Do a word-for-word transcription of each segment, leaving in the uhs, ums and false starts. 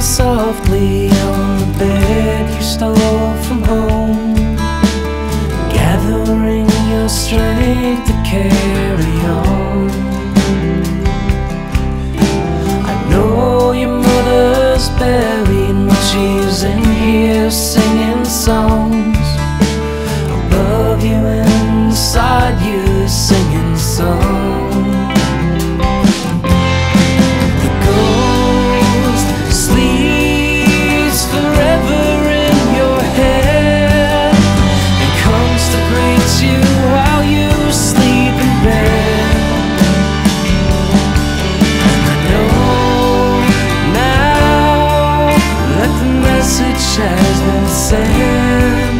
softly on the bed you stole from home, gathering your strength to carry on. I know your mother's buried, but she's in here singing songs above you, inside you, singing songs. Has been sent.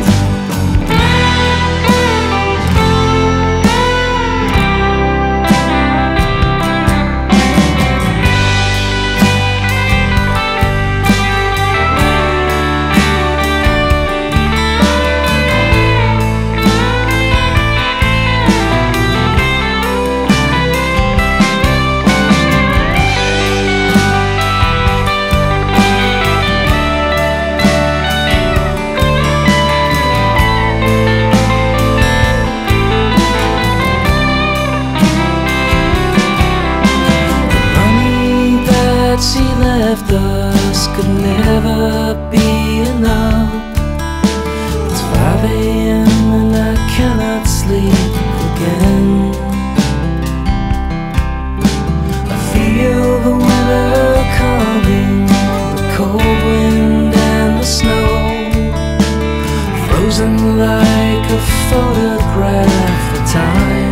She left us could never be enough. It's five A M and I cannot sleep again. I feel the winter coming, the cold wind and the snow, frozen like a photograph of time.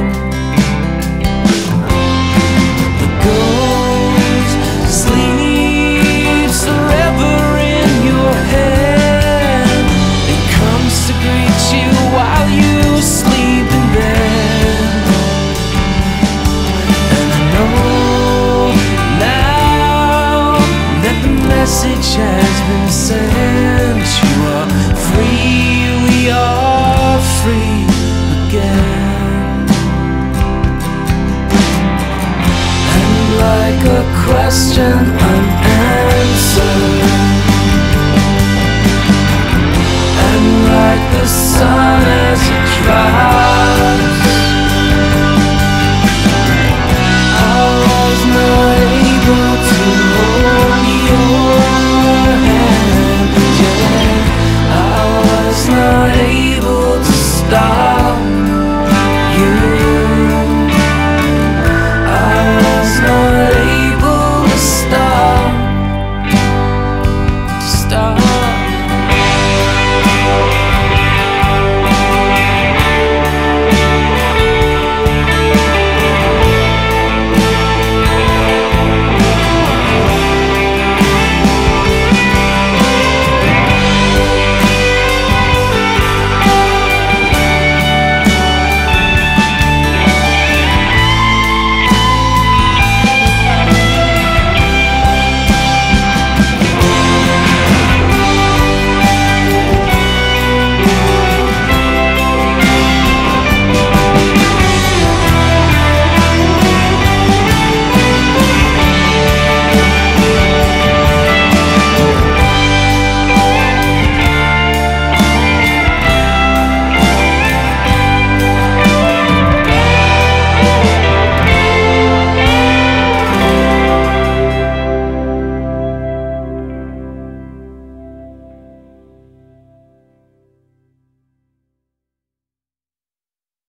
Message has been sent. You are free, we are free again. And like a question